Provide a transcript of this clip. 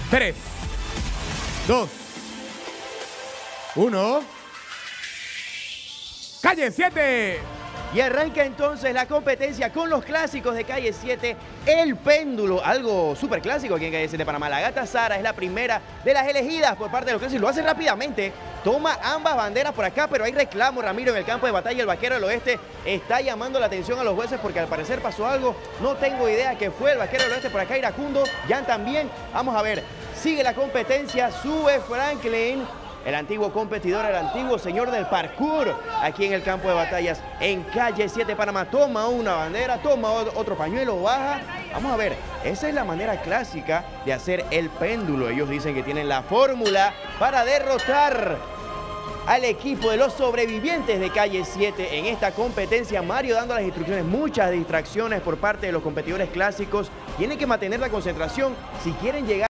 3, 2, 1. Calle 7. Y arranca entonces la competencia con los clásicos de Calle 7, el péndulo, algo súper clásico aquí en Calle 7 Panamá. La gata Sara es la primera de las elegidas por parte de los clásicos. Lo hace rápidamente, toma ambas banderas por acá, pero hay reclamo, Ramiro, en el campo de batalla. El vaquero del oeste está llamando la atención a los jueces porque al parecer pasó algo. No tengo idea qué fue. El vaquero del oeste por acá, iracundo, Jan también. Vamos a ver, sigue la competencia, sube Franklin, el antiguo competidor, el antiguo señor del parkour, aquí en el campo de batallas en Calle 7 Panamá. Toma una bandera, toma otro pañuelo, baja. Vamos a ver, esa es la manera clásica de hacer el péndulo. Ellos dicen que tienen la fórmula para derrotar al equipo de los sobrevivientes de Calle 7 en esta competencia. Mario dando las instrucciones, muchas distracciones por parte de los competidores clásicos. Tienen que mantener la concentración si quieren llegar